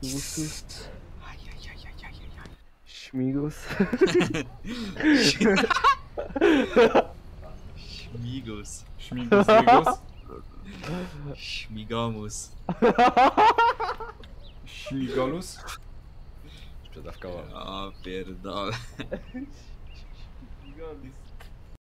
Śmigus. Śmigus. Śmigus. Śmigus, śmigus. Śmigomus. Śmigolus. Sprzedawkowo. O pierdolę. Śmigus.